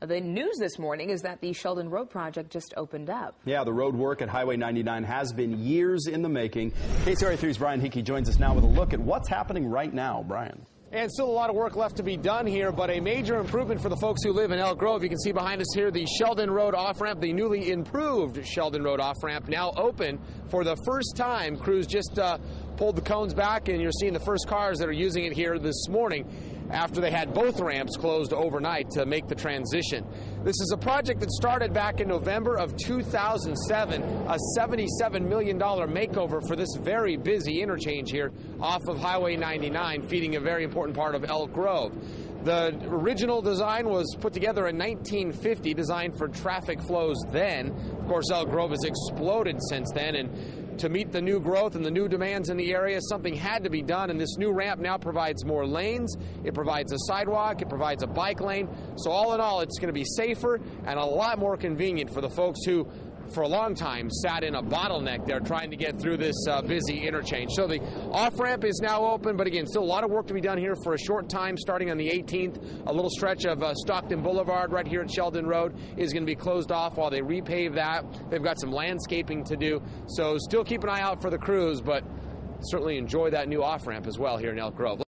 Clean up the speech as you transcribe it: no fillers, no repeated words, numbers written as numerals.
The news this morning is that the Sheldon Road project just opened up. Yeah, the road work at Highway 99 has been years in the making. KCRA 3's Brian Hickey joins us now with a look at what's happening right now. Brian. And still a lot of work left to be done here, but a major improvement for the folks who live in Elk Grove. You can see behind us here the Sheldon Road off-ramp, the newly improved Sheldon Road off-ramp, now open for the first time. Crews just pulled the cones back, and you're seeing the first cars that are using it here this morning after they had both ramps closed overnight to make the transition. This is a project that started back in November of 2007, a $77 million makeover for this very busy interchange here off of Highway 99, feeding a very important part of Elk Grove. The original design was put together in 1950, designed for traffic flows then. Of course, Elk Grove has exploded since then, and to meet the new growth and the new demands in the area, something had to be done, and this new ramp now provides more lanes, it provides a sidewalk, it provides a bike lane. So all in all, it's going to be safer and a lot more convenient for the folks who, for a long time, sat in a bottleneck there trying to get through this busy interchange. So the off-ramp is now open, but again, still a lot of work to be done here for a short time, starting on the 18th. A little stretch of Stockton Boulevard right here at Sheldon Road is going to be closed off while they repave that. They've got some landscaping to do, so still keep an eye out for the crews, but certainly enjoy that new off-ramp as well here in Elk Grove.